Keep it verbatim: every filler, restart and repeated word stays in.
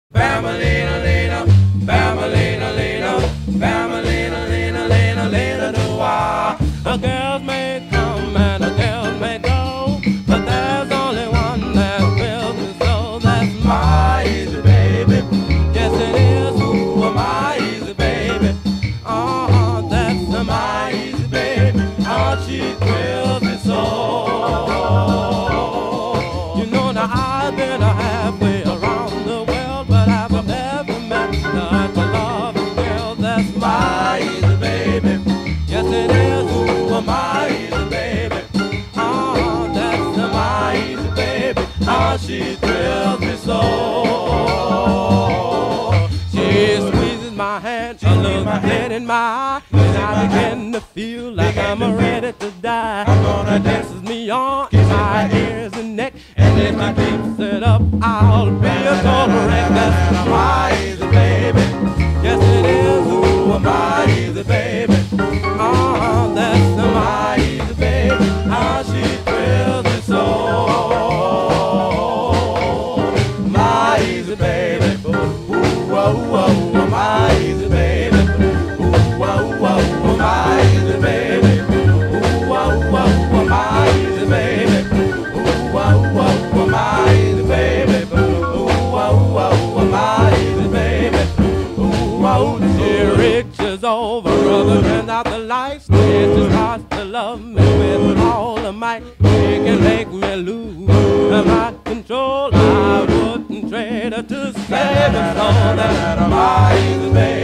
Bam-a-lena, lena, bam-a-lena, lena, bam-a-lena, lena, lena, lena, do-ah. A girls may come and a girls may go, but there's only one that fills me so. That's my easy baby. Yes, it is. Who am I, easy baby? Oh, that's my easy baby. Oh, she thrills me so. You know now I've been a halfway around the world, but I've never met such a loving girl. That's my easy baby. Yes, it is. Who am I, easy baby? Oh, that's my easy baby. How she thrills me so. She squeezes my hand, she looks dead in my eye, and I begin to feel like I'm ready to die. I'm gonna dances me on my ears and neck, and if she keeps it up, I'll be a total wreck. That's my easy baby. Yes, it is. Who am I, easy baby? Oh, that's my easy baby. How she thrills me so. My easy baby. Ooh, whoa, whoa, my easy baby. Ooh, whoa, whoa, my easy baby. Ooh, whoa, whoa, my easy baby. Ooh, whoa, whoa, my easy baby. Ooh, whoa, whoa, my easy baby. Ooh, whoa, she reaches over, brother, turns out the lights. Then she starts to love me with all of might. She can make me lose my control. I wouldn't trade her to save her soul. That's my easy baby.